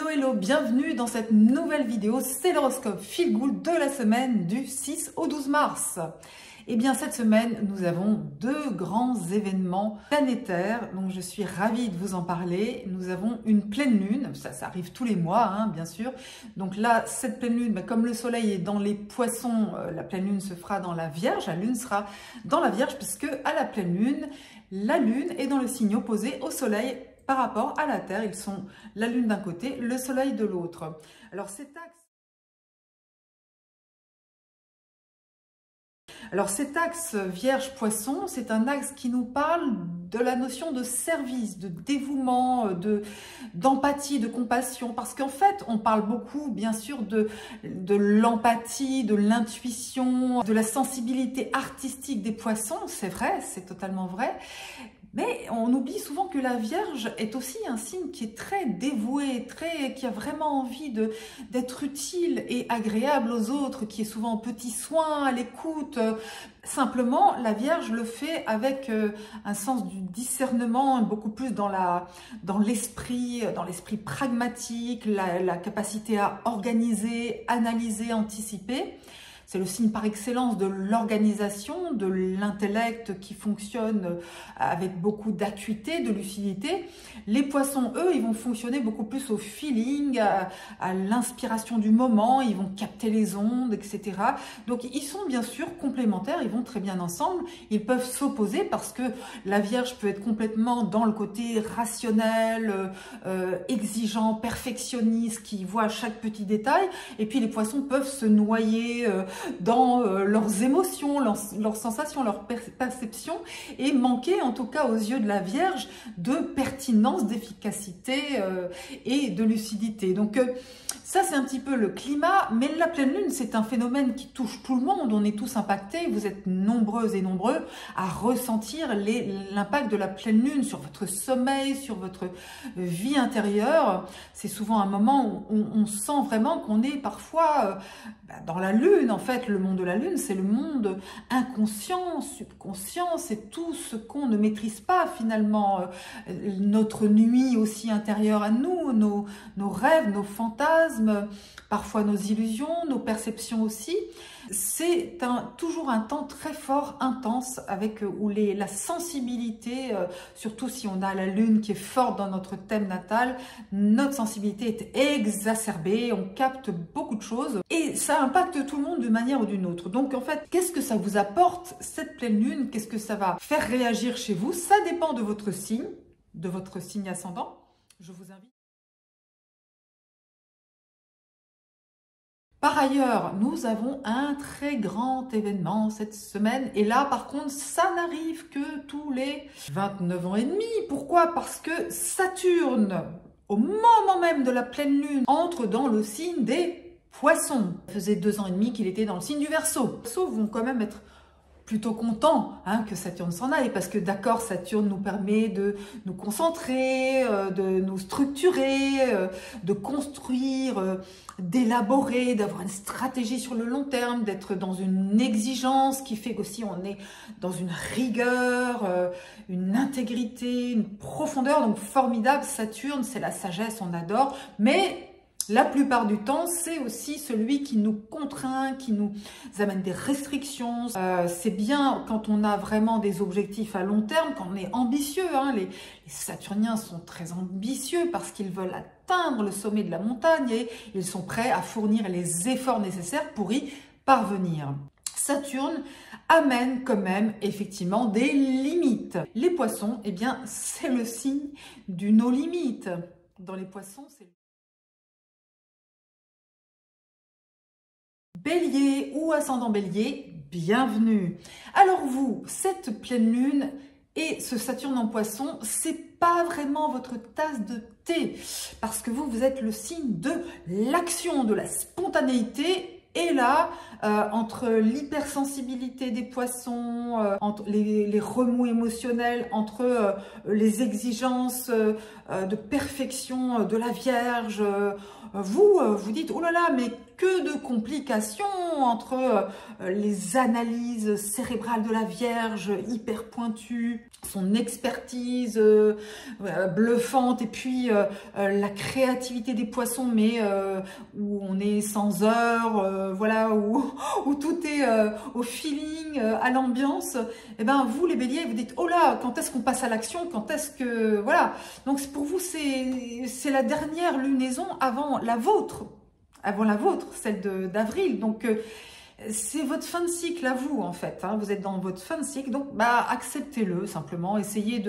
Hello, bienvenue dans cette nouvelle vidéo, c'est l'horoscope Feel Good de la semaine du 6 au 12 mars. Et bien cette semaine, nous avons deux grands événements planétaires, donc je suis ravie de vous en parler. Nous avons une pleine lune, ça arrive tous les mois hein, bien sûr. Donc là, cette pleine lune, comme le soleil est dans les poissons, la pleine lune se fera dans la Vierge, la lune sera dans la Vierge puisque à la pleine lune, la lune est dans le signe opposé au soleil. Par rapport à la Terre, ils sont la Lune d'un côté, le Soleil de l'autre. Alors cet axe Vierge-Poisson, c'est un axe qui nous parle de la notion de service, de dévouement, d'empathie, de compassion. Parce qu'en fait, on parle beaucoup, bien sûr, de l'empathie, de l'intuition, de la sensibilité artistique des poissons. C'est vrai, c'est totalement vrai. Mais on oublie souvent que la Vierge est aussi un signe qui est très dévoué, qui a vraiment envie d'être utile et agréable aux autres, qui est souvent en petits soins, à l'écoute. Simplement, la Vierge le fait avec un sens du discernement, beaucoup plus dans l'esprit pragmatique, la capacité à organiser, analyser, anticiper. C'est le signe par excellence de l'organisation, de l'intellect qui fonctionne avec beaucoup d'acuité, de lucidité. Les poissons, eux, ils vont fonctionner beaucoup plus au feeling, à l'inspiration du moment, ils vont capter les ondes, etc. Donc, ils sont bien sûr complémentaires, ils vont très bien ensemble. Ils peuvent s'opposer parce que la Vierge peut être complètement dans le côté rationnel, exigeant, perfectionniste, qui voit chaque petit détail. Et puis, les poissons peuvent se noyer dans leurs émotions, leurs sensations, leurs perceptions et manquer en tout cas aux yeux de la Vierge de pertinence, d'efficacité et de lucidité. Donc ça c'est un petit peu le climat, mais la pleine lune c'est un phénomène qui touche tout le monde, on est tous impactés, vous êtes nombreuses et nombreux à ressentir l'impact de la pleine lune sur votre sommeil, sur votre vie intérieure. C'est souvent un moment où on sent vraiment qu'on est parfois dans la lune. En fait, le monde de la lune, c'est le monde inconscient, subconscient, c'est tout ce qu'on ne maîtrise pas finalement. Notre nuit aussi intérieure à nous, nos rêves, nos fantasmes, parfois nos illusions, nos perceptions aussi. C'est toujours un temps très fort, intense, où la sensibilité, surtout si on a la lune qui est forte dans notre thème natal, notre sensibilité est exacerbée, on capte beaucoup de choses et ça impacte tout le monde d'une manière ou d'une autre. Donc en fait, qu'est-ce que ça vous apporte cette pleine lune? Qu'est-ce que ça va faire réagir chez vous? Ça dépend de votre signe ascendant. Je vous invite. Par ailleurs, nous avons un très grand événement cette semaine. Et là, par contre, ça n'arrive que tous les 29 ans et demi. Pourquoi? Parce que Saturne, au moment même de la pleine lune, entre dans le signe des Poissons. Ça faisait 2 ans et demi qu'il était dans le signe du Verseau. Les Verseaux vont quand même être plutôt content que Saturne s'en aille, parce que d'accord, Saturne nous permet de nous concentrer, de nous structurer, de construire, d'élaborer, d'avoir une stratégie sur le long terme, d'être dans une exigence qui fait qu'aussi on est dans une rigueur, une intégrité, une profondeur, donc formidable. Saturne, c'est la sagesse, on adore, mais la plupart du temps, c'est aussi celui qui nous contraint, qui nous amène des restrictions. C'est bien quand on a vraiment des objectifs à long terme, quand on est ambitieux. Les Saturniens sont très ambitieux parce qu'ils veulent atteindre le sommet de la montagne et ils sont prêts à fournir les efforts nécessaires pour y parvenir. Saturne amène quand même effectivement des limites. Les Poissons, eh bien, c'est le signe du no limite. Dans les Poissons, c'est... Bélier ou ascendant Bélier, bienvenue. Alors vous, cette pleine lune et ce Saturne en Poisson, c'est pas vraiment votre tasse de thé parce que vous êtes le signe de l'action, de la spontanéité. Et là, entre l'hypersensibilité des Poissons, entre les remous émotionnels, entre les exigences de perfection de la Vierge, vous dites « Oh là là, mais que de complications entre les analyses cérébrales de la Vierge, hyper pointues, son expertise bluffante, et puis la créativité des poissons, mais où on est sans heure, voilà, où tout est au feeling, à l'ambiance. Et ben vous les béliers, vous dites, oh là, quand est-ce qu'on passe à l'action, quand est-ce que... Voilà, donc pour vous, c'est la dernière lunaison avant la vôtre, celle d'avril. Donc c'est votre fin de cycle à vous, en fait, hein. Vous êtes dans votre fin de cycle, donc bah, acceptez-le simplement, essayez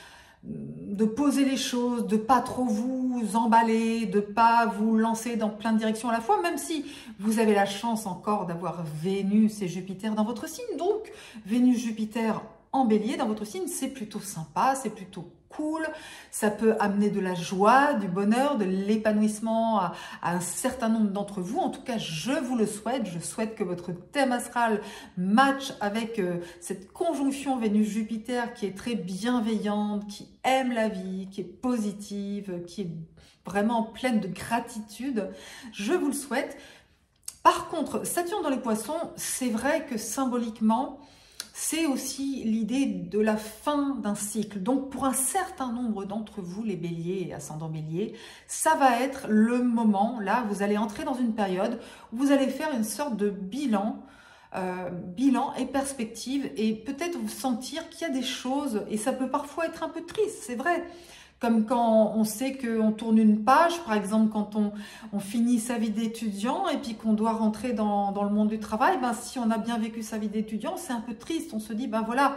de poser les choses, de pas trop vous emballer, de pas vous lancer dans plein de directions à la fois, même si vous avez la chance encore d'avoir Vénus et Jupiter dans votre signe. Donc Vénus-Jupiter en bélier dans votre signe, c'est plutôt sympa, c'est plutôt cool, ça peut amener de la joie, du bonheur, de l'épanouissement à un certain nombre d'entre vous. En tout cas, je vous le souhaite. Je souhaite que votre thème astral matche avec cette conjonction Vénus-Jupiter qui est très bienveillante, qui aime la vie, qui est positive, qui est vraiment pleine de gratitude. Je vous le souhaite. Par contre, Saturne dans les poissons, c'est vrai que symboliquement, c'est aussi l'idée de la fin d'un cycle. Donc, pour un certain nombre d'entre vous, les béliers et ascendants béliers, ça va être le moment, là, vous allez entrer dans une période où vous allez faire une sorte de bilan et perspective, et peut-être vous sentir qu'il y a des choses, et ça peut parfois être un peu triste, c'est vrai. Comme quand on sait qu'on tourne une page, par exemple quand on finit sa vie d'étudiant et puis qu'on doit rentrer dans le monde du travail, ben, si on a bien vécu sa vie d'étudiant, c'est un peu triste. On se dit, ben voilà,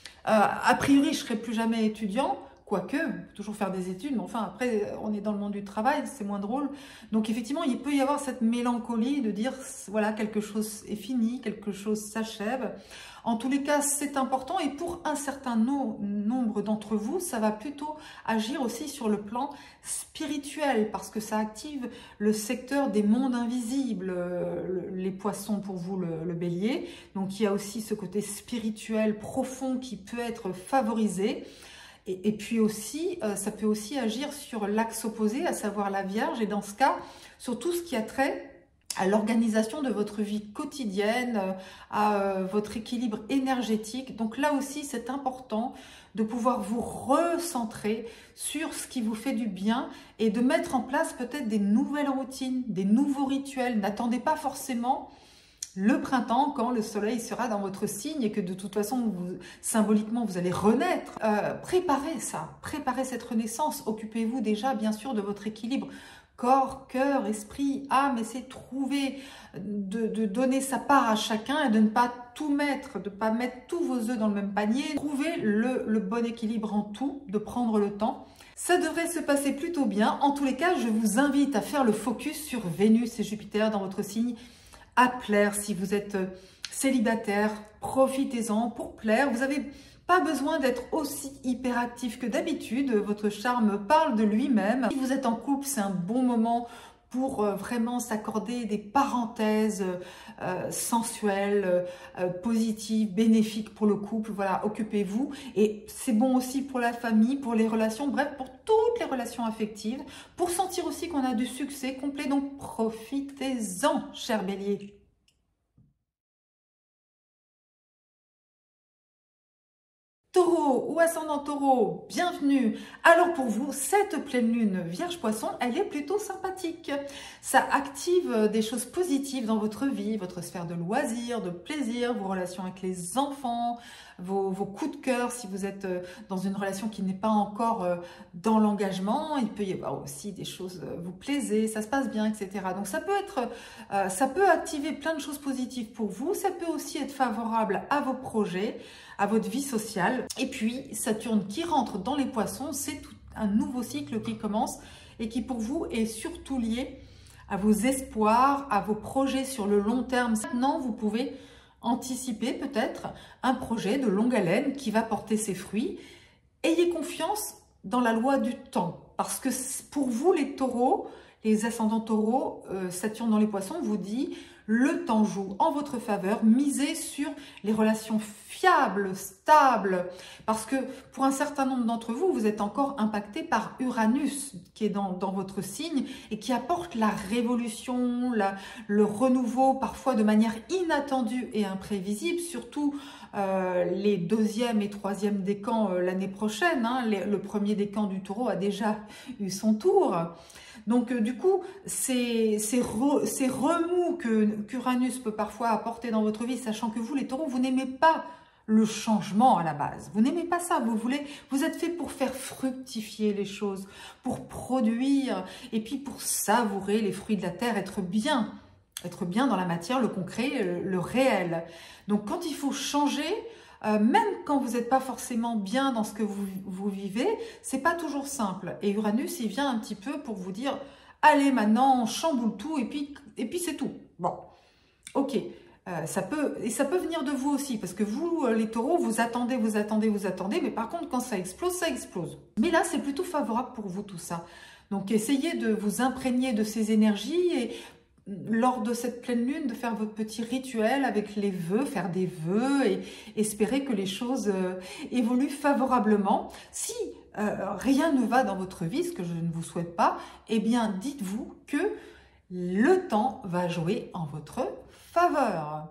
a priori je ne serai plus jamais étudiant, quoique, toujours faire des études, mais enfin après on est dans le monde du travail, c'est moins drôle. Donc effectivement, il peut y avoir cette mélancolie de dire, voilà, quelque chose est fini, quelque chose s'achève. En tous les cas, c'est important, et pour un certain nombre d'entre vous, ça va plutôt agir aussi sur le plan spirituel, parce que ça active le secteur des mondes invisibles, les poissons pour vous, le bélier. Donc il y a aussi ce côté spirituel profond qui peut être favorisé. Et puis aussi, ça peut aussi agir sur l'axe opposé, à savoir la Vierge, et dans ce cas, sur tout ce qui a trait à l'organisation de votre vie quotidienne, à votre équilibre énergétique. Donc là aussi, c'est important de pouvoir vous recentrer sur ce qui vous fait du bien et de mettre en place peut-être des nouvelles routines, des nouveaux rituels. N'attendez pas forcément le printemps, quand le soleil sera dans votre signe et que de toute façon, symboliquement, vous allez renaître. Préparez ça, préparez cette renaissance. Occupez-vous déjà, bien sûr, de votre équilibre corps, cœur, esprit, âme. Essayez de trouver, de donner sa part à chacun et de ne pas tout mettre, de ne pas mettre tous vos œufs dans le même panier. Trouvez le bon équilibre en tout, de prendre le temps. Ça devrait se passer plutôt bien. En tous les cas, je vous invite à faire le focus sur Vénus et Jupiter dans votre signe, à plaire. Si vous êtes célibataire, profitez-en pour plaire. Vous n'avez pas besoin d'être aussi hyperactif que d'habitude. Votre charme parle de lui-même. Si vous êtes en couple, c'est un bon moment pour vraiment s'accorder des parenthèses sensuelles, positives, bénéfiques pour le couple. Voilà, occupez-vous. Et c'est bon aussi pour la famille, pour les relations, bref, pour toutes les relations affectives, pour sentir aussi qu'on a du succès complet. Donc, profitez-en, chers béliers. Taureau ou ascendant taureau, bienvenue. Alors pour vous, cette pleine lune Vierge Poisson, elle est plutôt sympathique. Ça active des choses positives dans votre vie, votre sphère de loisirs, de plaisir, vos relations avec les enfants, vos coups de cœur si vous êtes dans une relation qui n'est pas encore dans l'engagement. Il peut y avoir aussi des choses, vous plaisez, ça se passe bien, etc. Donc ça peut activer plein de choses positives pour vous. Ça peut aussi être favorable à vos projets, à votre vie sociale. Et puis, Saturne qui rentre dans les poissons, c'est un nouveau cycle qui commence et qui pour vous est surtout lié à vos espoirs, à vos projets sur le long terme. Maintenant, vous pouvez anticiper peut-être un projet de longue haleine qui va porter ses fruits. Ayez confiance dans la loi du temps, parce que pour vous, les taureaux, les ascendants taureaux, Saturne dans les poissons vous dit le temps joue en votre faveur. Misez sur les relations fiables, stables, parce que pour un certain nombre d'entre vous, vous êtes encore impacté par Uranus qui est dans votre signe et qui apporte la révolution, le renouveau, parfois de manière inattendue et imprévisible, surtout les deuxième et troisième décans l'année prochaine. Hein. Le premier décan du Taureau a déjà eu son tour. Donc du coup, ces remous qu'Uranus peut parfois apporter dans votre vie, sachant que vous, les taureaux, vous n'aimez pas le changement à la base. Vous n'aimez pas ça, vous êtes fait pour faire fructifier les choses, pour produire, et puis pour savourer les fruits de la terre, être bien dans la matière, le concret, le réel. Donc quand il faut changer, même quand vous n'êtes pas forcément bien dans ce que vous vivez, c'est pas toujours simple. Et Uranus, il vient un petit peu pour vous dire, allez maintenant, on chamboule tout et puis c'est tout. Bon, ok. Ça peut venir de vous aussi, parce que vous, les taureaux, vous attendez, mais par contre, quand ça explose, ça explose. Mais là, c'est plutôt favorable pour vous tout ça. Donc, essayez de vous imprégner de ces énergies et lors de cette pleine lune, de faire votre petit rituel avec les vœux, faire des vœux et espérer que les choses évoluent favorablement. Si rien ne va dans votre vie, ce que je ne vous souhaite pas, eh bien, dites-vous que le temps va jouer en votre faveur.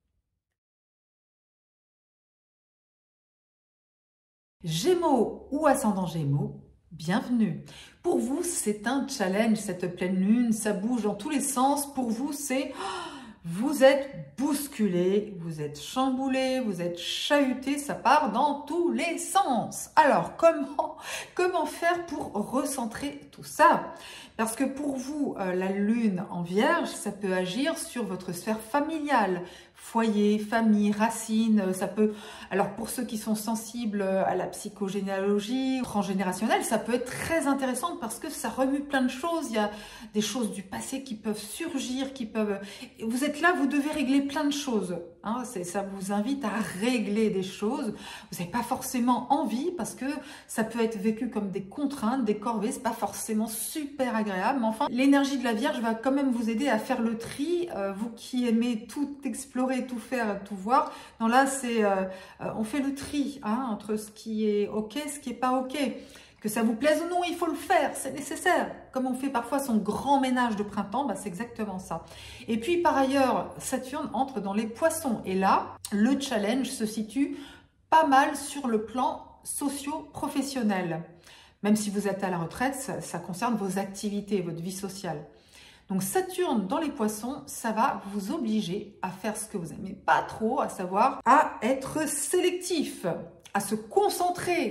Gémeaux ou ascendant Gémeaux, bienvenue. Pour vous, c'est un challenge, cette pleine lune, ça bouge dans tous les sens. Pour vous, c'est... Vous êtes bousculé, vous êtes chamboulé, vous êtes chahuté, ça part dans tous les sens. Alors, comment faire pour recentrer tout ça? Parce que pour vous, la lune en Vierge, ça peut agir sur votre sphère familiale, foyer, famille, racines, ça peut... Alors, pour ceux qui sont sensibles à la psychogénéalogie transgénérationnelle, ça peut être très intéressant parce que ça remue plein de choses. Il y a des choses du passé qui peuvent surgir, qui peuvent... Vous êtes là, vous devez régler plein de choses. Hein, ça vous invite à régler des choses. Vous n'avez pas forcément envie parce que ça peut être vécu comme des contraintes, des corvées. C'est pas forcément super agréable. Mais enfin, l'énergie de la Vierge va quand même vous aider à faire le tri. Vous qui aimez tout explorer, tout faire, tout voir. Non, là, c'est... on fait le tri entre ce qui est OK, ce qui n'est pas OK. Que ça vous plaise ou non, il faut le faire, c'est nécessaire. Comme on fait parfois son grand ménage de printemps, bah c'est exactement ça. Et puis par ailleurs, Saturne entre dans les poissons. Et là, le challenge se situe pas mal sur le plan socio-professionnel. Même si vous êtes à la retraite, ça concerne vos activités, votre vie sociale. Donc Saturne dans les poissons, ça va vous obliger à faire ce que vous n'aimez pas trop, à savoir à être sélectif, à se concentrer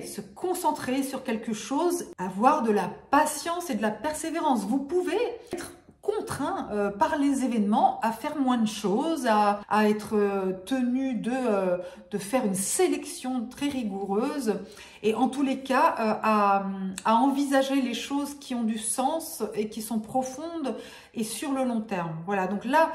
sur quelque chose, avoir de la patience et de la persévérance. Vous pouvez être contraint par les événements à faire moins de choses, à être tenu de faire une sélection très rigoureuse et en tous les cas à envisager les choses qui ont du sens et qui sont profondes et sur le long terme. Voilà, donc là,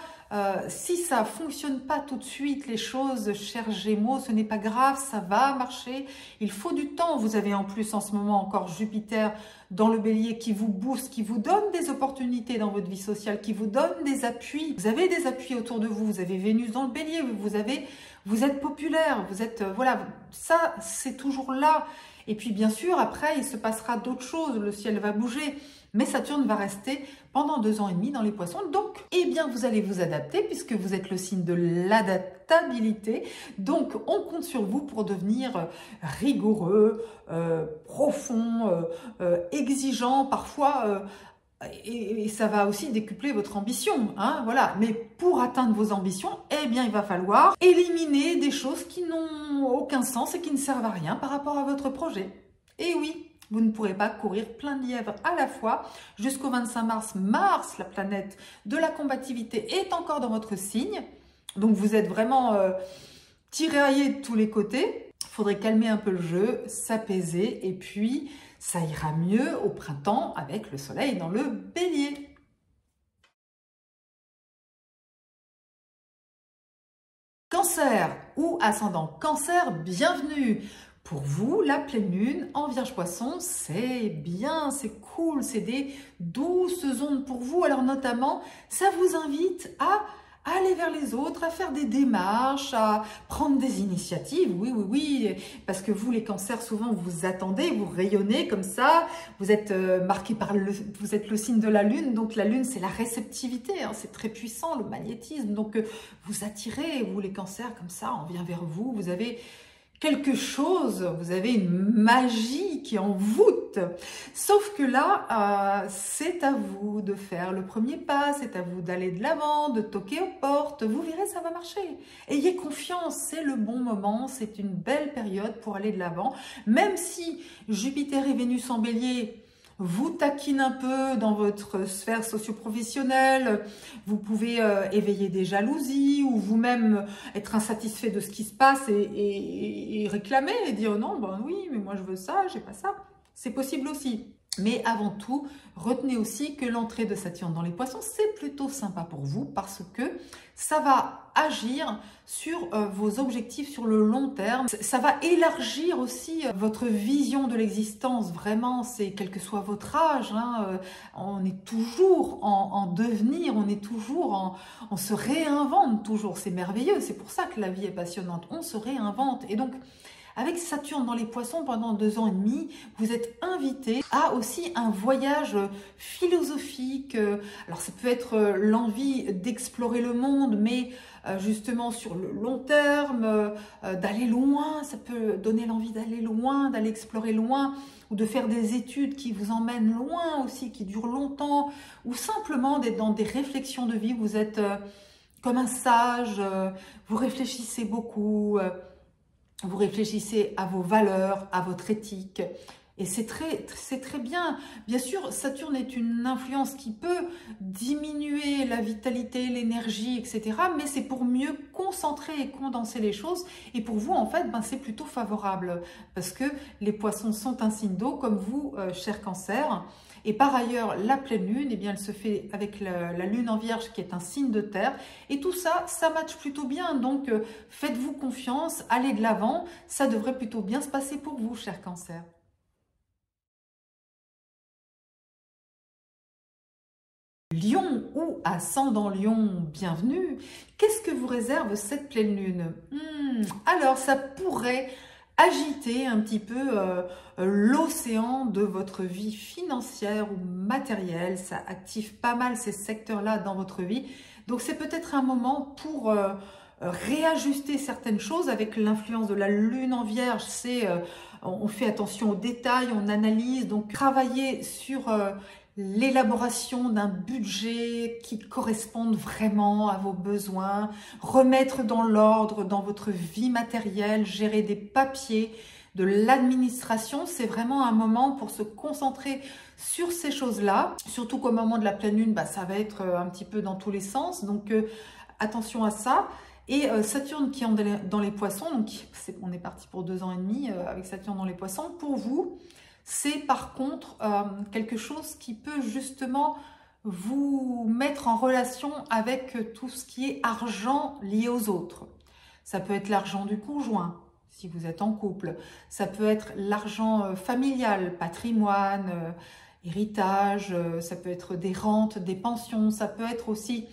si ça ne fonctionne pas tout de suite, les choses, chers Gémeaux, ce n'est pas grave, ça va marcher. Il faut du temps. Vous avez en plus en ce moment encore Jupiter dans le Bélier qui vous booste, qui vous donne des opportunités dans votre vie sociale, qui vous donne des appuis. Vous avez des appuis autour de vous. Vous avez Vénus dans le Bélier. Vous êtes populaire. Vous êtes voilà. Ça, c'est toujours là. Et puis bien sûr, après, il se passera d'autres choses. Le ciel va bouger. Mais Saturne va rester pendant 2 ans et demi dans les poissons. Donc, eh bien, vous allez vous adapter puisque vous êtes le signe de l'adaptabilité. Donc, on compte sur vous pour devenir rigoureux, profond, exigeant, parfois... Et ça va aussi décupler votre ambition, hein, voilà. Mais pour atteindre vos ambitions, eh bien, il va falloir éliminer des choses qui n'ont aucun sens et qui ne servent à rien par rapport à votre projet. Et oui, vous ne pourrez pas courir plein de lièvres à la fois. Jusqu'au 25 mars, Mars, la planète de la combativité, est encore dans votre signe. Donc, vous êtes vraiment tiraillé de tous les côtés. Il faudrait calmer un peu le jeu, s'apaiser et puis ça ira mieux au printemps avec le soleil dans le Bélier. Cancer ou ascendant Cancer, bienvenue. Pour vous, la pleine lune en Vierge Poisson, c'est bien, c'est cool, c'est des douces ondes pour vous. Alors notamment, ça vous invite à aller vers les autres, à faire des démarches, à prendre des initiatives. Oui, oui, oui, parce que vous, les cancers, souvent, vous attendez, vous rayonnez comme ça. Vous êtes marqué par vous êtes le signe de la lune. Donc, la lune, c'est la réceptivité. Hein, c'est très puissant, le magnétisme. Donc, vous attirez, vous, les cancers, comme ça, on vient vers vous. Vous avez quelque chose, vous avez une magie qui envoûte. Sauf que là, c'est à vous de faire le premier pas, c'est à vous d'aller de l'avant, de toquer aux portes. Vous verrez, ça va marcher. Ayez confiance, c'est le bon moment, c'est une belle période pour aller de l'avant. Même si Jupiter et Vénus en Bélier vous taquine un peu dans votre sphère socio-professionnelle, vous pouvez éveiller des jalousies ou vous-même être insatisfait de ce qui se passe et réclamer et dire non, ben oui, mais moi je veux ça, j'ai pas ça. C'est possible aussi. Mais avant tout, retenez aussi que l'entrée de Saturne dans les poissons, c'est plutôt sympa pour vous parce que ça va agir sur vos objectifs sur le long terme. Ça va élargir aussi votre vision de l'existence. Vraiment, c'est quel que soit votre âge, hein, on est toujours en devenir, on est toujours on se réinvente toujours. C'est merveilleux, c'est pour ça que la vie est passionnante. On se réinvente et donc avec Saturne dans les poissons pendant 2 ans et demi, vous êtes invité à aussi un voyage philosophique. Alors ça peut être l'envie d'explorer le monde, mais justement sur le long terme, d'aller loin. Ça peut donner l'envie d'aller loin, d'aller explorer loin, ou de faire des études qui vous emmènent loin aussi, qui durent longtemps, ou simplement d'être dans des réflexions de vie. Vous êtes comme un sage, vous réfléchissez beaucoup. Vous réfléchissez à vos valeurs, à votre éthique. Et c'est très bien. Bien sûr, Saturne est une influence qui peut diminuer la vitalité, l'énergie, etc. Mais c'est pour mieux concentrer et condenser les choses. Et pour vous, en fait, ben, c'est plutôt favorable. Parce que les poissons sont un signe d'eau, comme vous, cher Cancer. Et par ailleurs, la pleine lune, eh bien, elle se fait avec la lune en Vierge qui est un signe de terre. Et tout ça, ça matche plutôt bien. Donc, faites-vous confiance, allez de l'avant. Ça devrait plutôt bien se passer pour vous, cher Cancer. Lion ou ascendant Lion, bienvenue. Qu'est-ce que vous réserve cette pleine lune? Alors, ça pourrait agiter un petit peu l'océan de votre vie financière ou matérielle. Ça active pas mal ces secteurs-là dans votre vie. Donc, c'est peut-être un moment pour réajuster certaines choses avec l'influence de la lune en Vierge. C'est on fait attention aux détails, on analyse. Donc, travailler sur l'élaboration d'un budget qui corresponde vraiment à vos besoins, remettre dans l'ordre dans votre vie matérielle, gérer des papiers, de l'administration, c'est vraiment un moment pour se concentrer sur ces choses-là, surtout qu'au moment de la pleine lune, bah, ça va être un petit peu dans tous les sens, donc attention à ça. Et Saturne qui est dans les poissons, donc on est parti pour 2 ans et demi avec Saturne dans les poissons, pour vous, c'est par contre quelque chose qui peut justement vous mettre en relation avec tout ce qui est argent lié aux autres. Ça peut être l'argent du conjoint, si vous êtes en couple. Ça peut être l'argent familial, patrimoine, héritage. Ça peut être des rentes, des pensions. Ça peut être aussi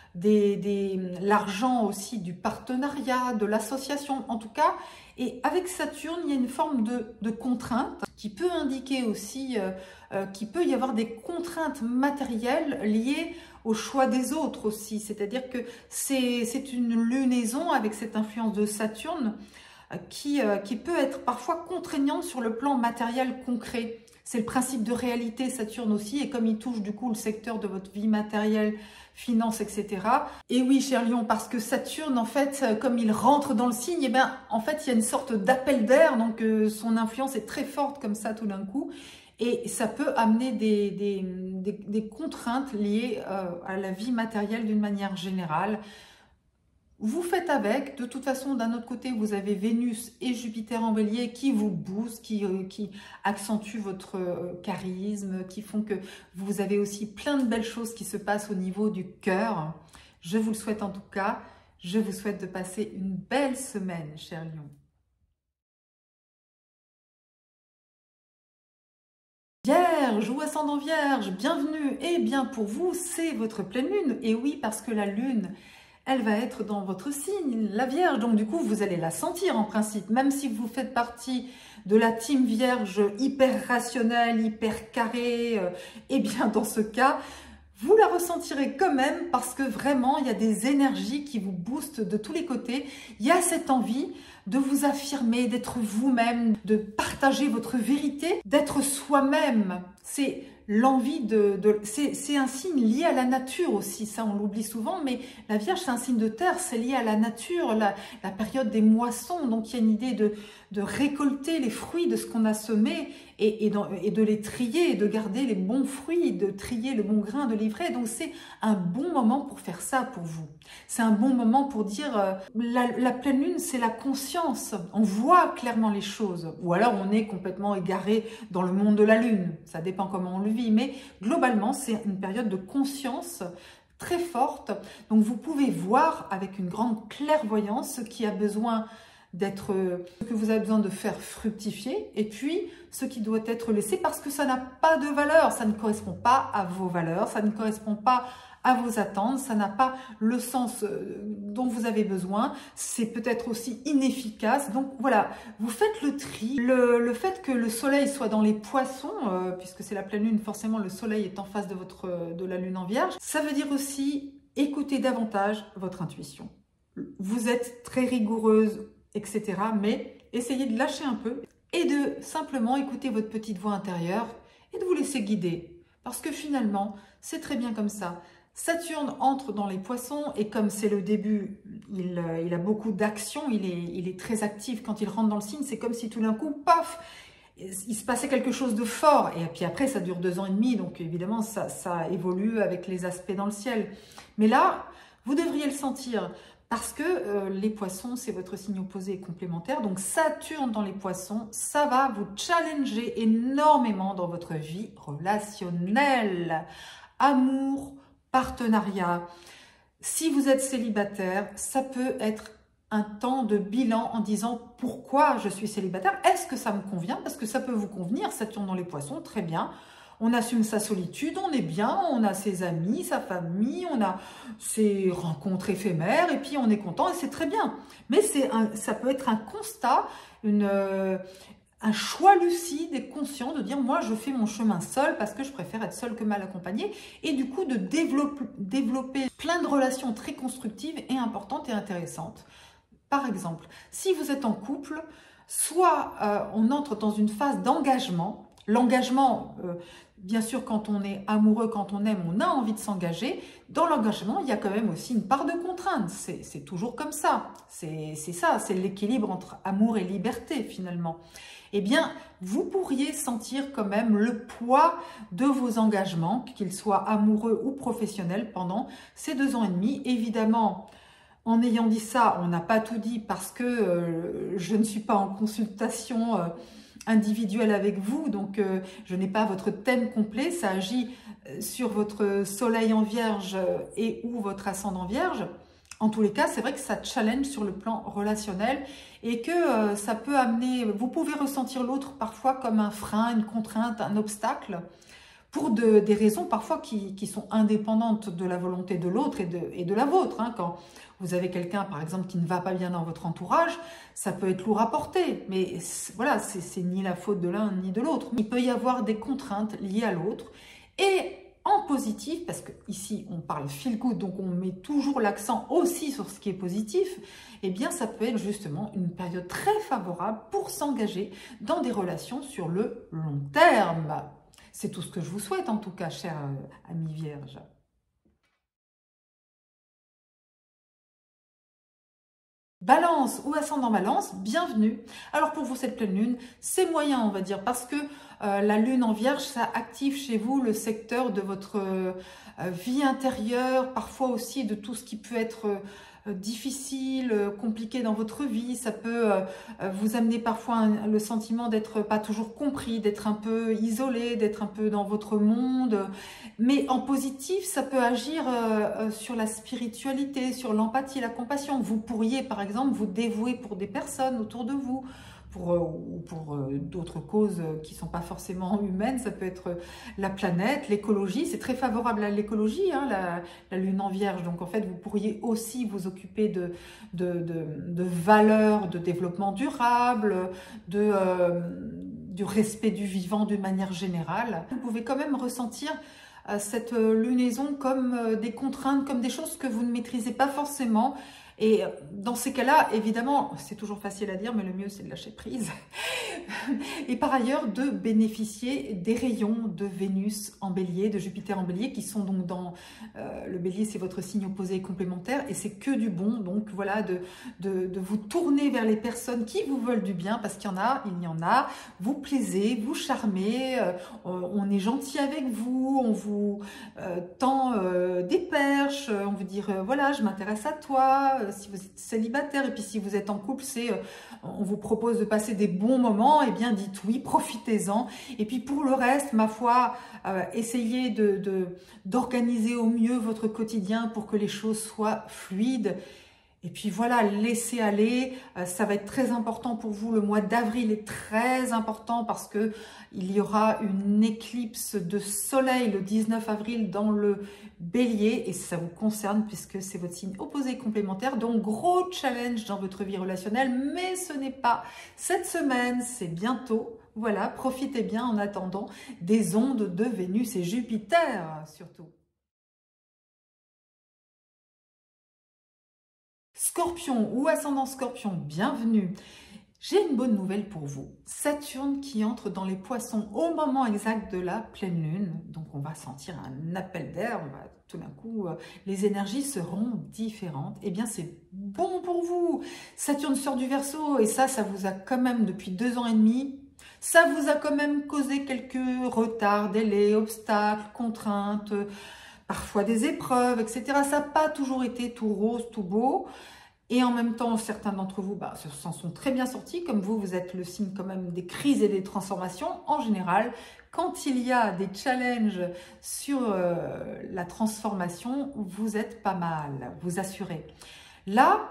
l'argent aussi du partenariat, de l'association, en tout cas. Et avec Saturne, il y a une forme de contrainte qui peut indiquer aussi qu'il peut y avoir des contraintes matérielles liées au choix des autres aussi. C'est-à-dire que c'est une lunaison avec cette influence de Saturne qui peut être parfois contraignante sur le plan matériel concret. C'est le principe de réalité, Saturne aussi, et comme il touche du coup le secteur de votre vie matérielle, finances, etc. Et oui, cher Lion, parce que Saturne, en fait, comme il rentre dans le signe, eh bien, en fait, il y a une sorte d'appel d'air, donc son influence est très forte comme ça tout d'un coup, et ça peut amener des contraintes liées à la vie matérielle d'une manière générale. Vous faites avec, de toute façon, d'un autre côté, vous avez Vénus et Jupiter en Bélier qui vous boostent, qui accentuent votre charisme, qui font que vous avez aussi plein de belles choses qui se passent au niveau du cœur. Je vous le souhaite en tout cas. Je vous souhaite de passer une belle semaine, cher Lion. Vierge ou ascendant Vierge, bienvenue. Eh bien, pour vous, c'est votre pleine lune. Et oui, parce que la lune elle va être dans votre signe, la Vierge. Donc du coup, vous allez la sentir en principe, même si vous faites partie de la team Vierge hyper rationnelle, hyper carrée, eh bien dans ce cas, vous la ressentirez quand même parce que vraiment, il y a des énergies qui vous boostent de tous les côtés. Il y a cette envie de vous affirmer, d'être vous-même, de partager votre vérité, d'être soi-même. C'est l'envie c'est un signe lié à la nature aussi, ça on l'oublie souvent, mais la Vierge c'est un signe de terre, c'est lié à la nature, la période des moissons, donc il y a une idée de récolter les fruits de ce qu'on a semé et de les trier, et de garder les bons fruits, de trier le bon grain, de livrer. Donc c'est un bon moment pour faire ça pour vous. C'est un bon moment pour dire, la pleine lune c'est la conscience, on voit clairement les choses, ou alors on est complètement égaré dans le monde de la lune, ça dépend comment on le vit, mais globalement c'est une période de conscience très forte, donc vous pouvez voir avec une grande clairvoyance ce qui a besoin d'être, ce que vous avez besoin de faire fructifier, et puis ce qui doit être laissé parce que ça n'a pas de valeur, ça ne correspond pas à vos valeurs, ça ne correspond pas à vos attentes, ça n'a pas le sens dont vous avez besoin, c'est peut-être aussi inefficace. Donc voilà, vous faites le tri. Le fait que le soleil soit dans les poissons, puisque c'est la pleine lune, forcément le soleil est en face de la lune en Vierge, ça veut dire aussi écoutez davantage votre intuition. Vous êtes très rigoureuse, etc. Mais essayez de lâcher un peu et de simplement écouter votre petite voix intérieure et de vous laisser guider. Parce que finalement, c'est très bien comme ça. Saturne entre dans les poissons et comme c'est le début, il a beaucoup d'action, il est très actif. Quand il rentre dans le signe, c'est comme si tout d'un coup, paf, il se passait quelque chose de fort. Et puis après, ça dure 2 ans et demi, donc évidemment, ça évolue avec les aspects dans le ciel. Mais là, vous devriez le sentir. Parce que les poissons, c'est votre signe opposé et complémentaire. Donc Saturne dans les poissons, ça va vous challenger énormément dans votre vie relationnelle. Amour, partenariat. Si vous êtes célibataire, ça peut être un temps de bilan en disant pourquoi je suis célibataire. Est-ce que ça me convient? Parce que ça peut vous convenir, Saturne dans les poissons, très bien. On assume sa solitude, on est bien, on a ses amis, sa famille, on a ses rencontres éphémères et puis on est content et c'est très bien. Mais ça peut être un constat, un choix lucide et conscient de dire moi je fais mon chemin seul parce que je préfère être seul que mal accompagné et du coup de développer plein de relations très constructives et importantes et intéressantes. Par exemple, si vous êtes en couple, soit on entre dans une phase d'engagement. L'engagement, bien sûr, quand on est amoureux, quand on aime, on a envie de s'engager. Dans l'engagement, il y a quand même aussi une part de contrainte. C'est toujours comme ça. C'est ça, c'est l'équilibre entre amour et liberté, finalement. Eh bien, vous pourriez sentir quand même le poids de vos engagements, qu'ils soient amoureux ou professionnels, pendant ces 2 ans et demi. Évidemment, en ayant dit ça, on n'a pas tout dit parce que je ne suis pas en consultation individuelle avec vous, donc je n'ai pas votre thème complet, ça agit sur votre soleil en Vierge et ou votre ascendant Vierge. En tous les cas, c'est vrai que ça challenge sur le plan relationnel et que ça peut amener, vous pouvez ressentir l'autre parfois comme un frein, une contrainte, un obstacle, pour des raisons parfois qui sont indépendantes de la volonté de l'autre et de la vôtre. Hein. Quand vous avez quelqu'un, par exemple, qui ne va pas bien dans votre entourage, ça peut être lourd à porter. Mais voilà, c'est ni la faute de l'un ni de l'autre. Il peut y avoir des contraintes liées à l'autre. Et en positif, parce qu'ici, on parle feel good, donc on met toujours l'accent aussi sur ce qui est positif, eh bien, ça peut être justement une période très favorable pour s'engager dans des relations sur le long terme. C'est tout ce que je vous souhaite en tout cas, chers amis vierges. Balance ou ascendant Balance, bienvenue. Alors pour vous, cette pleine lune, c'est moyen, on va dire, parce que la lune en Vierge, ça active chez vous le secteur de votre vie intérieure, parfois aussi de tout ce qui peut être difficile, compliqué dans votre vie. Ça peut vous amener parfois le sentiment d'être pas toujours compris, d'être un peu isolé, d'être un peu dans votre monde. Mais en positif, ça peut agir sur la spiritualité, sur l'empathie, la compassion. Vous pourriez, par exemple, vous dévouer pour des personnes autour de vous, ou pour d'autres causes qui ne sont pas forcément humaines. Ça peut être la planète, l'écologie. C'est très favorable à l'écologie, hein, la lune en vierge. Donc en fait, vous pourriez aussi vous occuper de valeurs, de développement durable, du respect du vivant d'une manière générale. Vous pouvez quand même ressentir cette lunaison comme des contraintes, comme des choses que vous ne maîtrisez pas forcément. Et dans ces cas-là, évidemment, c'est toujours facile à dire, mais le mieux c'est de lâcher prise. Et par ailleurs, de bénéficier des rayons de Vénus en bélier, de Jupiter en bélier, qui sont donc dans le bélier, c'est votre signe opposé et complémentaire, et c'est que du bon. Donc voilà, de vous tourner vers les personnes qui vous veulent du bien, parce qu'il y en a, vous plaisez, vous charmez, on est gentil avec vous, on vous tend des perches, on vous dit voilà, je m'intéresse à toi, si vous êtes célibataire, et puis si vous êtes en couple, on vous propose de passer des bons moments, et bien dites oui, profitez-en. Et puis pour le reste, ma foi, essayez d'organiser au mieux votre quotidien pour que les choses soient fluides. Et puis voilà, laissez aller, ça va être très important pour vous. Le mois d'avril est très important parce que il y aura une éclipse de soleil le 19 avril dans le bélier et ça vous concerne puisque c'est votre signe opposé complémentaire. Donc gros challenge dans votre vie relationnelle, mais ce n'est pas cette semaine, c'est bientôt. Voilà, profitez bien en attendant des ondes de Vénus et Jupiter surtout. Scorpion ou ascendant Scorpion, bienvenue. J'ai une bonne nouvelle pour vous. Saturne qui entre dans les poissons au moment exact de la pleine lune. Donc on va sentir un appel d'air, tout d'un coup les énergies seront différentes. Eh bien c'est bon pour vous. Saturne sort du Verseau et ça vous a quand même depuis 2 ans et demi. Ça vous a quand même causé quelques retards, délais, obstacles, contraintes, parfois des épreuves, etc. Ça n'a pas toujours été tout rose, tout beau. Et en même temps, certains d'entre vous s'en sont très bien sortis. Comme vous êtes le signe quand même des crises et des transformations. En général, quand il y a des challenges sur la transformation, vous êtes pas mal, vous assurez. Là,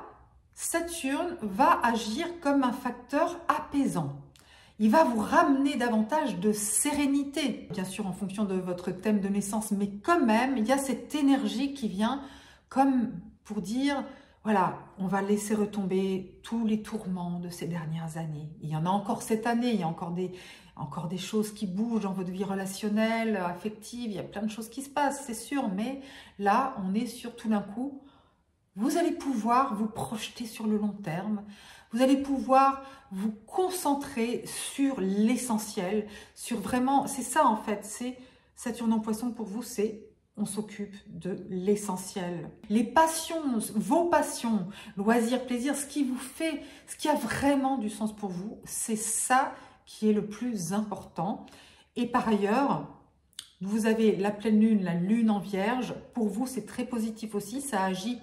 Saturne va agir comme un facteur apaisant. Il va vous ramener davantage de sérénité, bien sûr en fonction de votre thème de naissance, mais quand même, il y a cette énergie qui vient comme pour dire, voilà, on va laisser retomber tous les tourments de ces dernières années. Il y en a encore cette année, il y a encore des choses qui bougent dans votre vie relationnelle, affective, il y a plein de choses qui se passent, c'est sûr, mais là, on est sur tout d'un coup, vous allez pouvoir vous projeter sur le long terme, vous allez pouvoir vous concentrer sur l'essentiel, sur vraiment, c'est ça en fait, c'est Saturne en Poisson pour vous, c'est on s'occupe de l'essentiel. Les passions, vos passions, loisirs, plaisirs, ce qui vous fait, ce qui a vraiment du sens pour vous, c'est ça qui est le plus important. Et par ailleurs, vous avez la pleine lune, la lune en vierge, pour vous c'est très positif aussi, ça agit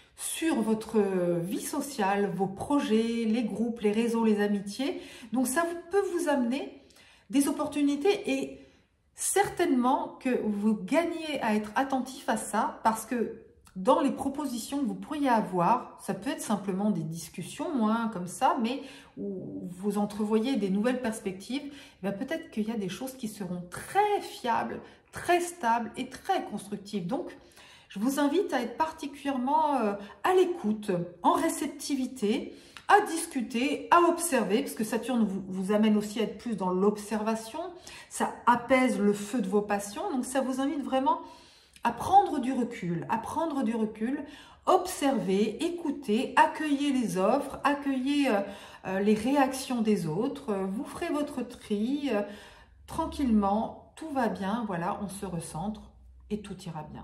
sur votre vie sociale, vos projets, les groupes, les réseaux, les amitiés. Donc ça peut vous amener des opportunités et certainement que vous gagnez à être attentif à ça parce que dans les propositions que vous pourriez avoir, ça peut être simplement des discussions comme ça, mais où vous entrevoyez des nouvelles perspectives, peut-être qu'il y a des choses qui seront très fiables, très stables et très constructives. Donc, je vous invite à être particulièrement à l'écoute, en réceptivité, à discuter, à observer, parce que Saturne vous amène aussi à être plus dans l'observation, ça apaise le feu de vos passions, donc ça vous invite vraiment à prendre du recul, observer, écouter, accueillir les offres, accueillir les réactions des autres, vous ferez votre tri, tranquillement, tout va bien, voilà, on se recentre et tout ira bien.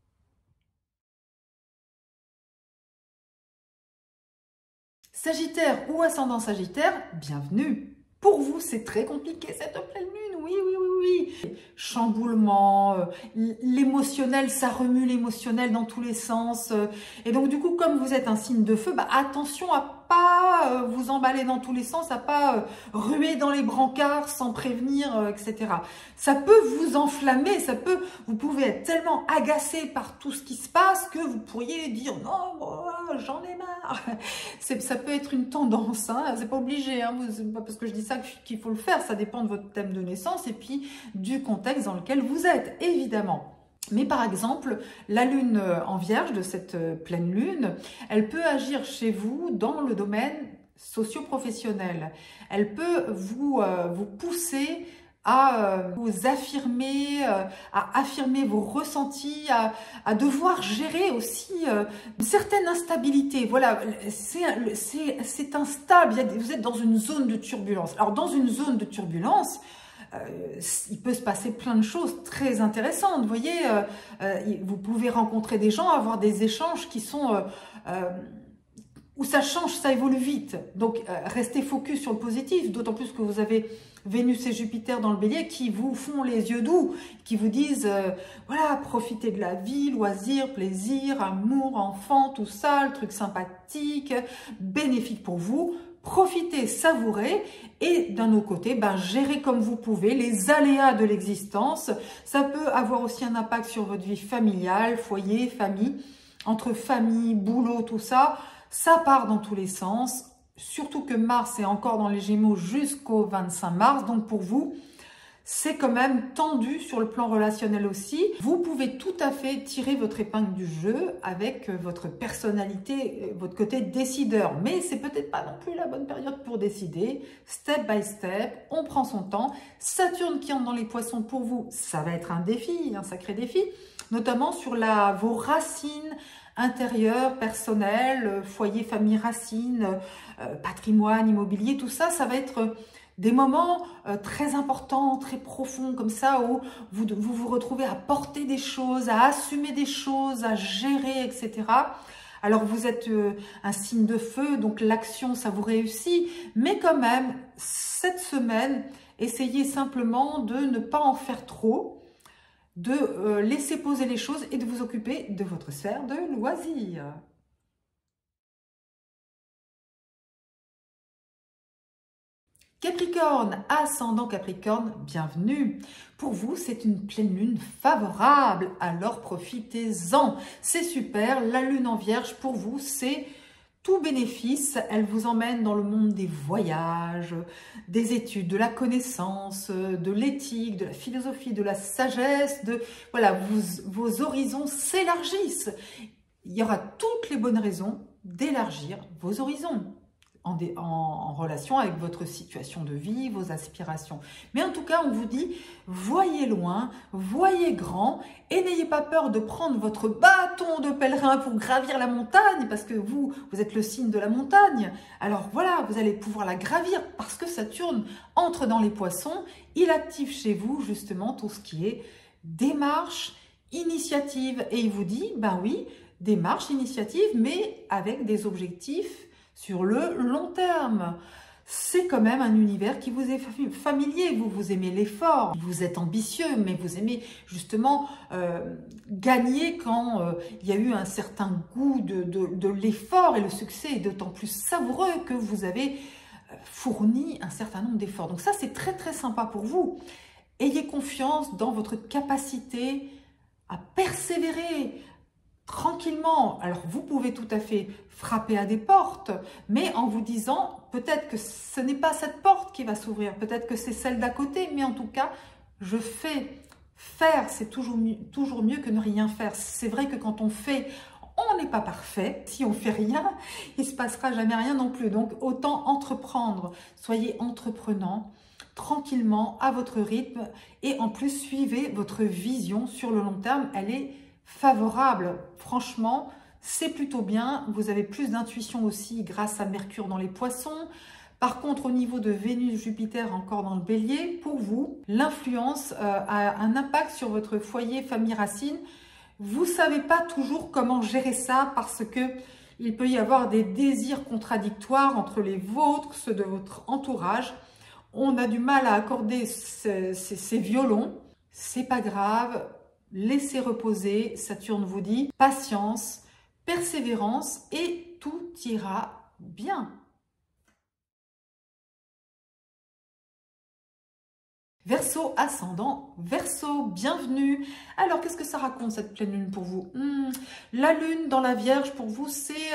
Sagittaire ou ascendant Sagittaire, bienvenue. Pour vous, c'est très compliqué cette pleine lune, oui. Chamboulement, l'émotionnel, ça remue l'émotionnel dans tous les sens. Et donc du coup, comme vous êtes un signe de feu, attention à pas vous emballer dans tous les sens, ça va pas ruer dans les brancards sans prévenir, etc. Ça peut vous enflammer, vous pouvez être tellement agacé par tout ce qui se passe que vous pourriez dire « Non, moi, j'en ai marre ». Ça peut être une tendance, hein, c'est pas obligé, hein, c'est pas parce que je dis ça qu'il faut le faire, ça dépend de votre thème de naissance et puis du contexte dans lequel vous êtes, évidemment. Mais par exemple, la lune en vierge de cette pleine lune, elle peut agir chez vous dans le domaine socio-professionnel. Elle peut vous pousser à vous affirmer, à affirmer vos ressentis, à devoir gérer aussi une certaine instabilité. Voilà, c'est instable, vous êtes dans une zone de turbulence. Alors dans une zone de turbulence, il peut se passer plein de choses très intéressantes. Vous voyez, vous pouvez rencontrer des gens, avoir des échanges qui sont où ça change, ça évolue vite. Donc, restez focus sur le positif, d'autant plus que vous avez Vénus et Jupiter dans le Bélier qui vous font les yeux doux, qui vous disent, voilà, profitez de la vie, loisirs, plaisir, amour, enfant, tout ça, le truc sympathique, bénéfique pour vous. Profitez, savourez et d'un autre côté, gérez comme vous pouvez les aléas de l'existence. Ça peut avoir aussi un impact sur votre vie familiale, foyer, famille, entre famille, boulot, tout ça. Ça part dans tous les sens, surtout que Mars est encore dans les Gémeaux jusqu'au 25 mars. Donc pour vous, c'est quand même tendu sur le plan relationnel aussi. Vous pouvez tout à fait tirer votre épingle du jeu avec votre personnalité, votre côté décideur. Mais c'est peut-être pas non plus la bonne période pour décider. Step by step, on prend son temps. Saturne qui entre dans les poissons pour vous, ça va être un défi, un sacré défi. Notamment sur vos racines intérieures, personnelles, foyer, famille, racines, patrimoine, immobilier, tout ça, ça va être des moments très importants, très profonds, comme ça, où vous retrouvez à porter des choses, à assumer des choses, à gérer, etc. Alors, vous êtes un signe de feu, donc l'action, ça vous réussit. Mais quand même, cette semaine, essayez simplement de ne pas en faire trop, de laisser poser les choses et de vous occuper de votre sphère de loisirs. Capricorne, ascendant Capricorne, bienvenue. Pour vous, c'est une pleine lune favorable, alors profitez-en. C'est super, la lune en vierge, pour vous, c'est tout bénéfice. Elle vous emmène dans le monde des voyages, des études, de la connaissance, de l'éthique, de la philosophie, de la sagesse. Voilà, vos horizons s'élargissent. Il y aura toutes les bonnes raisons d'élargir vos horizons. En relation avec votre situation de vie, vos aspirations. Mais en tout cas, on vous dit, voyez loin, voyez grand, et n'ayez pas peur de prendre votre bâton de pèlerin pour gravir la montagne, parce que vous êtes le signe de la montagne. Alors voilà, vous allez pouvoir la gravir, parce que Saturne entre dans les poissons, il active chez vous justement tout ce qui est démarche, initiative. Et il vous dit, ben oui, démarche, initiative, mais avec des objectifs sur le long terme. C'est quand même un univers qui vous est familier. Vous aimez l'effort, vous êtes ambitieux, mais vous aimez justement gagner quand il y a eu un certain goût de l'effort, et le succès est d'autant plus savoureux que vous avez fourni un certain nombre d'efforts. Donc ça, c'est très très sympa pour vous. Ayez confiance dans votre capacité à persévérer, tranquillement. Alors, vous pouvez tout à fait frapper à des portes, mais en vous disant, peut-être que ce n'est pas cette porte qui va s'ouvrir, peut-être que c'est celle d'à côté, mais en tout cas, je fais. Faire, c'est toujours mieux que ne rien faire. C'est vrai que quand on fait, on n'est pas parfait. Si on fait rien, il ne se passera jamais rien non plus. Donc, autant entreprendre. Soyez entreprenant, tranquillement, à votre rythme, et en plus, suivez votre vision sur le long terme. Elle est favorable. Franchement, c'est plutôt bien. Vous avez plus d'intuition aussi grâce à Mercure dans les poissons. Par contre, au niveau de Vénus, Jupiter encore dans le Bélier, pour vous, l'influence a un impact sur votre foyer, famille, racine. Vous ne savez pas toujours comment gérer ça parce que il peut y avoir des désirs contradictoires entre les vôtres, ceux de votre entourage. On a du mal à accorder ces violons. C'est pas grave. Laissez reposer, Saturne vous dit patience, persévérance et tout ira bien. Verseau, ascendant Verseau, bienvenue. Alors, qu'est-ce que ça raconte cette pleine lune pour vous? La lune dans la Vierge, pour vous, c'est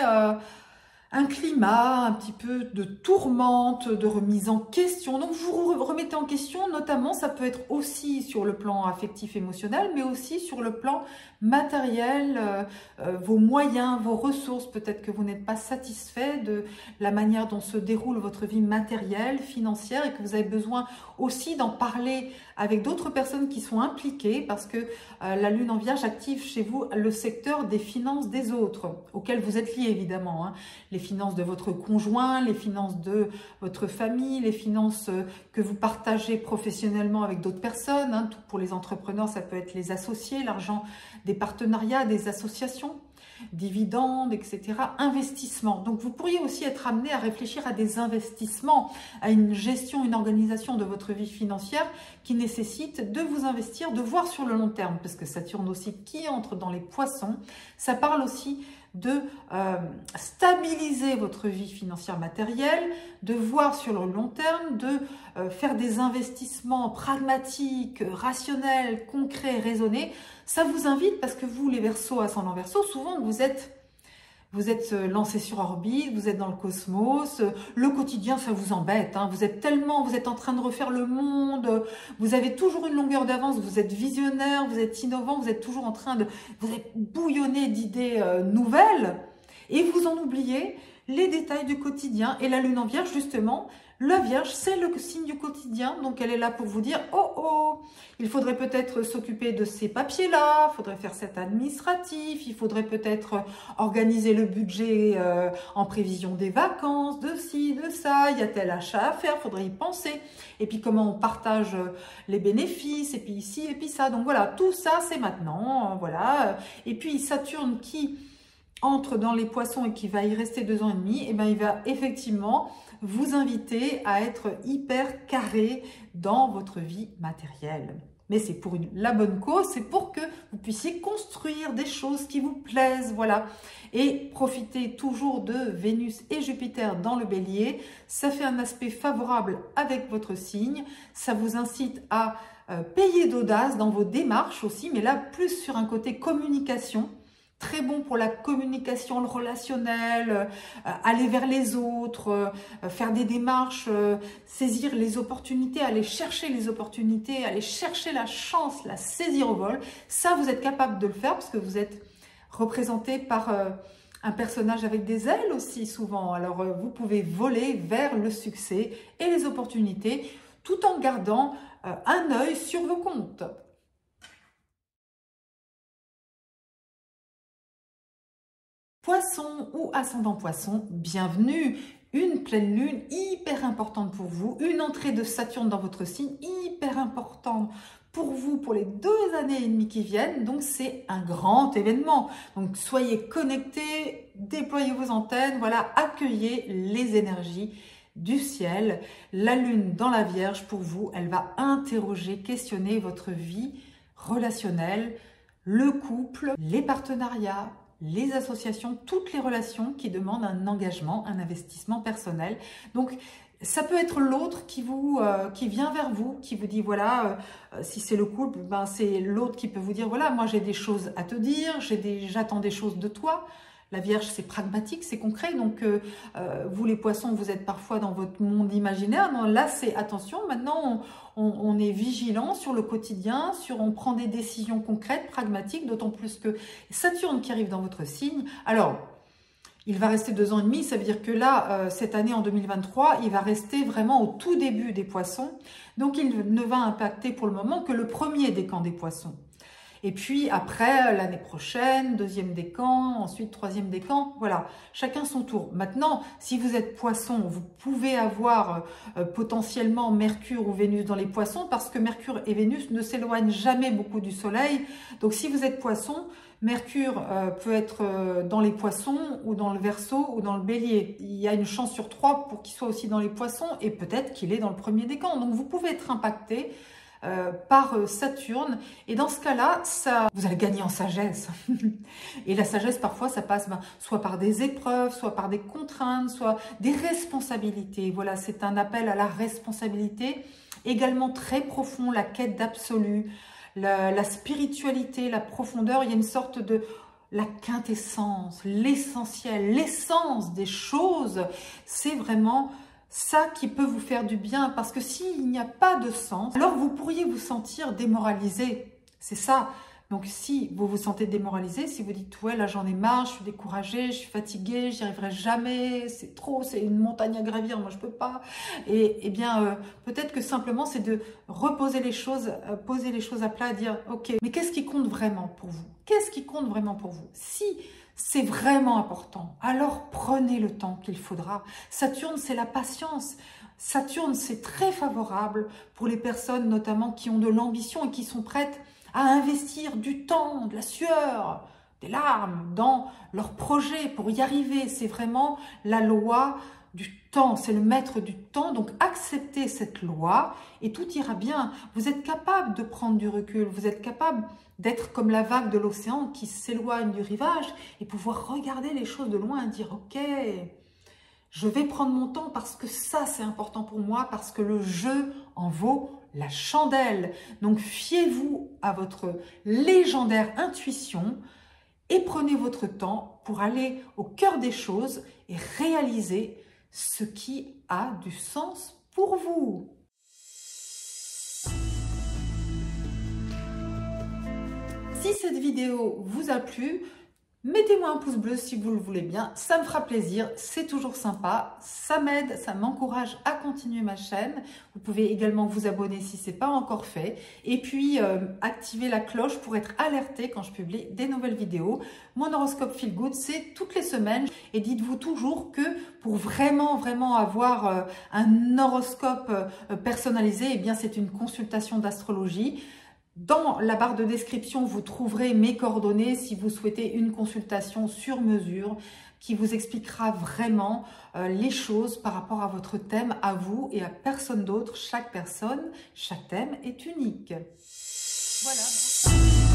un climat un petit peu de tourmente, de remise en question. Donc, vous vous remettez en question, notamment, ça peut être aussi sur le plan affectif, émotionnel, mais aussi sur le plan matériel, vos moyens, vos ressources. Peut-être que vous n'êtes pas satisfait de la manière dont se déroule votre vie matérielle, financière, et que vous avez besoin aussi d'en parler avec d'autres personnes qui sont impliquées, parce que la lune en Vierge active chez vous le secteur des finances des autres, auxquels vous êtes liés évidemment, hein. Les finances de votre conjoint, les finances de votre famille, les finances que vous partagez professionnellement avec d'autres personnes, hein. Pour les entrepreneurs, ça peut être les associés, l'argent des partenariats, des associations, dividendes, etc. Investissement. Donc, vous pourriez aussi être amené à réfléchir à des investissements, à une gestion, une organisation de votre vie financière qui nécessite de vous investir, de voir sur le long terme, parce que Saturne aussi qui entre dans les poissons, ça parle aussi de stabiliser votre vie financière matérielle, de voir sur le long terme, de faire des investissements pragmatiques, rationnels, concrets, raisonnés. Ça vous invite, parce que vous, les Verseaux, ascendant Verseau, souvent vous êtes lancé sur orbite, vous êtes dans le cosmos, le quotidien ça vous embête, hein. Vous êtes en train de refaire le monde, vous avez toujours une longueur d'avance, vous êtes visionnaire, vous êtes innovant, vous êtes toujours en train de, vous êtes bouillonné d'idées nouvelles, et vous en oubliez les détails du quotidien. Et la lune en Vierge, justement, la Vierge, c'est le signe du quotidien, donc elle est là pour vous dire « Oh, oh, il faudrait peut-être s'occuper de ces papiers-là, il faudrait faire cet administratif, il faudrait peut-être organiser le budget en prévision des vacances, de ci, de ça, il y a tel achat à faire, il faudrait y penser. Et puis comment on partage les bénéfices, et puis ici, et puis ça. Donc voilà, tout ça, c'est maintenant, voilà. Et puis Saturne qui entre dans les poissons et qui va y rester 2 ans et demi, et bien il va effectivement vous inviter à être hyper carré dans votre vie matérielle. Mais c'est pour la bonne cause, c'est pour que vous puissiez construire des choses qui vous plaisent, voilà. Et profitez toujours de Vénus et Jupiter dans le Bélier. Ça fait un aspect favorable avec votre signe. Ça vous incite à payer d'audace dans vos démarches aussi, mais là, plus sur un côté communication. Très bon pour la communication, le relationnel, aller vers les autres, faire des démarches, saisir les opportunités, aller chercher les opportunités, aller chercher la chance, la saisir au vol. Ça, vous êtes capable de le faire parce que vous êtes représenté par un personnage avec des ailes aussi souvent. Alors, vous pouvez voler vers le succès et les opportunités tout en gardant un œil sur vos comptes. Poisson ou ascendant Poisson, bienvenue. Une pleine lune hyper importante pour vous, une entrée de Saturne dans votre signe hyper importante pour vous pour les 2 années et demie qui viennent. Donc c'est un grand événement. Donc soyez connectés, déployez vos antennes, voilà, accueillez les énergies du ciel. La lune dans la Vierge pour vous, elle va interroger, questionner votre vie relationnelle, le couple, les partenariats, les associations, toutes les relations qui demandent un engagement, un investissement personnel. Donc, ça peut être l'autre qui vient vers vous, qui vous dit, voilà, si c'est le couple, ben c'est l'autre qui peut vous dire, voilà, moi j'ai des choses à te dire, j'attends des choses de toi. La Vierge, c'est pragmatique, c'est concret. Donc, vous les poissons, vous êtes parfois dans votre monde imaginaire. Non, là, c'est attention, maintenant, on est vigilant sur le quotidien, on prend des décisions concrètes, pragmatiques, d'autant plus que Saturne qui arrive dans votre signe. Alors, il va rester 2 ans et demi, ça veut dire que là, cette année en 2023, il va rester vraiment au tout début des poissons. Donc, il ne va impacter pour le moment que le premier décan des poissons. Et puis après, l'année prochaine, 2e décan, ensuite 3e décan, voilà, chacun son tour. Maintenant, si vous êtes poisson, vous pouvez avoir potentiellement Mercure ou Vénus dans les poissons, parce que Mercure et Vénus ne s'éloignent jamais beaucoup du Soleil. Donc si vous êtes poisson, Mercure peut être dans les poissons ou dans le Verseau ou dans le Bélier. Il y a une chance sur 3 pour qu'il soit aussi dans les poissons et peut-être qu'il est dans le premier décan. Donc vous pouvez être impacté par Saturne, et dans ce cas-là, vous allez gagner en sagesse. Et la sagesse, parfois, ça passe soit par des épreuves, soit par des contraintes, soit des responsabilités. Voilà, c'est un appel à la responsabilité également très profond, la quête d'absolu, la spiritualité, la profondeur. Il y a une sorte de la quintessence, l'essentiel, l'essence des choses. C'est vraiment ça qui peut vous faire du bien, parce que s'il n'y a pas de sens, alors vous pourriez vous sentir démoralisé. C'est ça. Donc si vous vous sentez démoralisé, si vous dites ouais là j'en ai marre, je suis découragée, je suis fatiguée, j'y arriverai jamais, c'est trop, c'est une montagne à gravir, moi je peux pas. Et bien peut-être que simplement c'est de reposer les choses, poser les choses à plat, dire ok, mais qu'est-ce qui compte vraiment pour vous? Qu'est-ce qui compte vraiment pour vous? Si c'est vraiment important, alors prenez le temps qu'il faudra. Saturne, c'est la patience. Saturne, c'est très favorable pour les personnes notamment qui ont de l'ambition et qui sont prêtes à investir du temps, de la sueur, des larmes dans leur projet pour y arriver. C'est vraiment la loi du temps, c'est le maître du temps. Donc acceptez cette loi et tout ira bien. Vous êtes capable de prendre du recul, vous êtes capable d'être comme la vague de l'océan qui s'éloigne du rivage et pouvoir regarder les choses de loin et dire ok, je vais prendre mon temps parce que ça c'est important pour moi, parce que le jeu en vaut la chandelle. Donc fiez-vous à votre légendaire intuition et prenez votre temps pour aller au cœur des choses et réaliser ce qui a du sens pour vous. Si cette vidéo vous a plu, mettez-moi un pouce bleu si vous le voulez bien, ça me fera plaisir, c'est toujours sympa, ça m'aide, ça m'encourage à continuer ma chaîne. Vous pouvez également vous abonner si ce n'est pas encore fait et puis activer la cloche pour être alerté quand je publie des nouvelles vidéos. Mon horoscope Feel Good, c'est toutes les semaines et dites-vous toujours que pour vraiment avoir un horoscope personnalisé, eh bien c'est une consultation d'astrologie. Dans la barre de description, vous trouverez mes coordonnées si vous souhaitez une consultation sur mesure qui vous expliquera vraiment les choses par rapport à votre thème, à vous et à personne d'autre. Chaque personne, chaque thème est unique. Voilà.